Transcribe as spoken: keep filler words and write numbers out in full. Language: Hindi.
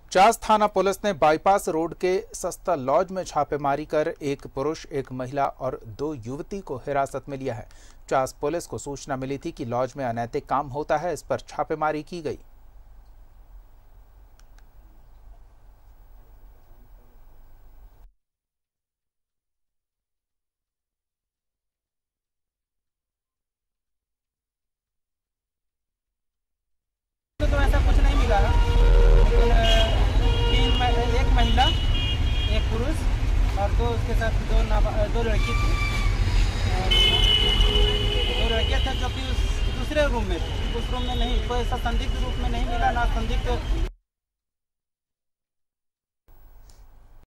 चास थाना पुलिस ने बाईपास रोड के सस्ता लॉज में छापेमारी कर एक पुरुष, एक महिला और दो युवती को हिरासत में लिया है। चास पुलिस को सूचना मिली थी कि लॉज में अनैतिक काम होता है, इस पर छापेमारी की गई। तो ऐसा कुछ नहीं मिला है, लेकिन तीन एक महिला, एक पुरुष और दो उसके साथ दो दो लड़की थी। दो लड़कियां थे जो कि उस दूसरे रूम में थे। उस रूम में नहीं कोई ऐसा संदिग्ध रूप में नहीं मिला, ना संदिग्ध